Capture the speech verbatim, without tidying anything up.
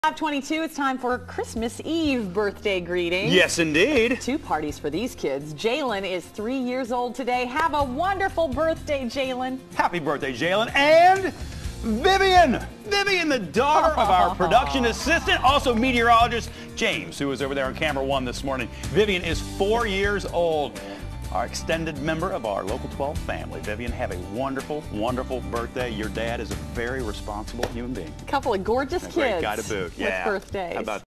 five twenty-two, it's time for Christmas Eve birthday greetings. Yes, indeed. Two parties for these kids. Jaylen is three years old today. Have a wonderful birthday, Jaylen. Happy birthday, Jaylen. And Vivian. Vivian, the daughter of our production assistant, also meteorologist James, who was over there on camera one this morning. Vivian is four years old. Our extended member of our Local twelve family. Vivian, have a wonderful, wonderful birthday. Your dad is a very responsible human being. A couple of gorgeous a kids great guy to boot. with Yeah. birthdays. How about